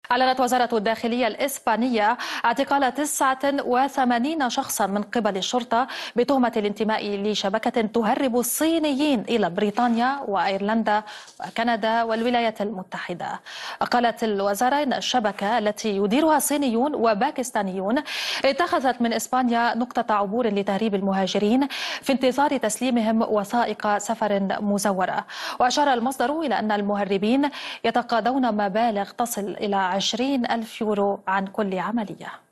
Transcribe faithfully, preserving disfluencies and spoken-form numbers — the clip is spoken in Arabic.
أعلنت وزارة الداخلية الإسبانية اعتقال تسعة وثمانين شخصا من قبل الشرطة بتهمة الانتماء لشبكة تهرب الصينيين إلى بريطانيا وأيرلندا وكندا والولايات المتحدة. قالت الوزارة إن الشبكة التي يديرها صينيون وباكستانيون اتخذت من إسبانيا نقطة عبور لتهريب المهاجرين في انتظار تسليمهم وثائق سفر مزورة. وأشار المصدر إلى أن المهربين يتقاضون مبالغ تصل إلى عشرين ألف يورو عن كل عملية.